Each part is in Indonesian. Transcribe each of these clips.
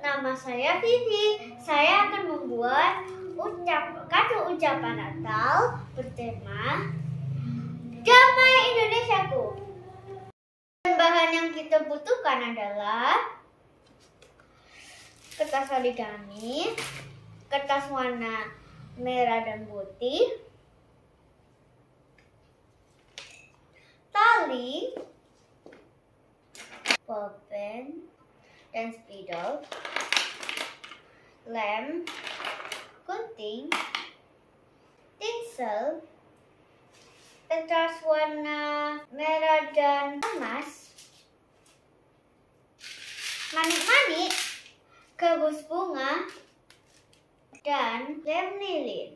nama saya Vivi. Saya akan membuat kartu ucapan Natal bertema Damai Indonesiaku. Bahan yang kita butuhkan adalah kertas origami, kertas warna merah dan putih, tali, pulpen dan spidol, lem, gunting, tinsel, kertas warna merah dan emas, manik-manik, gabus bunga, dan lem lilin.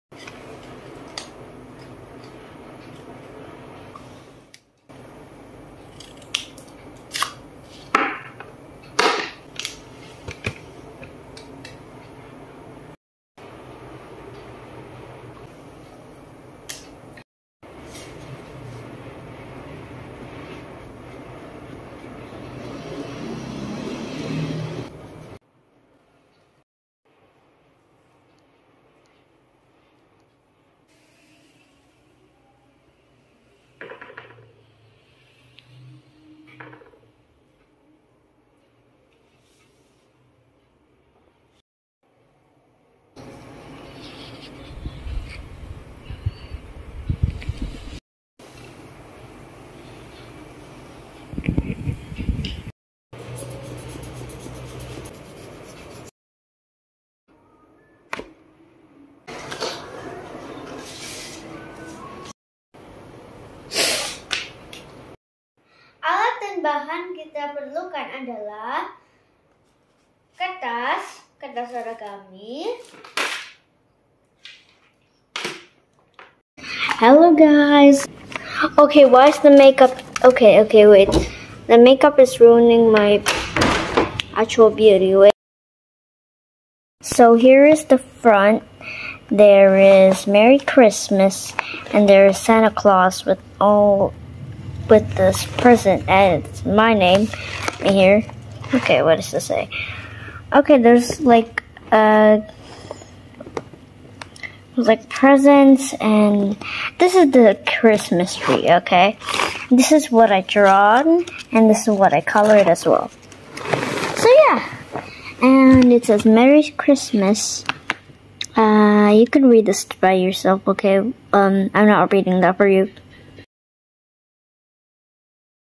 Alat dan bahan kita perlukan adalah kertas origami. Hello guys. Okay, why is the makeup? Okay, wait. The makeup is ruining my actual beauty. Wait. So here is the front. There is Merry Christmas, and there is Santa Claus with this present, and it's my name in here. Okay, what does this say? Okay, there's like presents, and this is the Christmas tree. Okay, this is what I drawn, and this is what I colored as well. So yeah, and it says Merry Christmas. You can read this by yourself. Okay, I'm not reading that for you.